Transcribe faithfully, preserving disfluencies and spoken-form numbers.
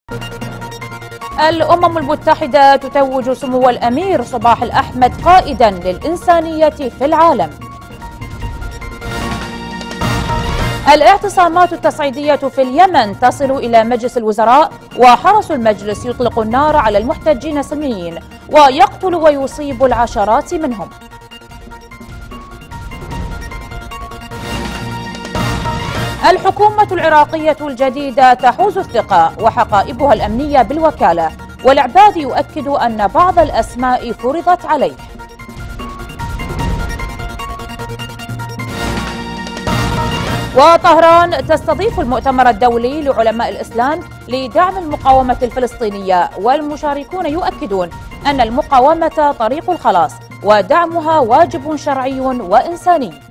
الأمم المتحدة تتوج سمو الأمير صباح الأحمد قائدا للإنسانية في العالم. الاعتصامات التصعيدية في اليمن تصل إلى مجلس الوزراء، وحرس المجلس يطلق النار على المحتجين السلميين ويقتل ويصيب العشرات منهم. الحكومة العراقية الجديدة تحوز الثقة وحقائبها الأمنية بالوكالة، والعباد يؤكد أن بعض الأسماء فرضت عليه. وطهران تستضيف المؤتمر الدولي لعلماء الإسلام لدعم المقاومة الفلسطينية، والمشاركون يؤكدون أن المقاومة طريق الخلاص ودعمها واجب شرعي وإنساني.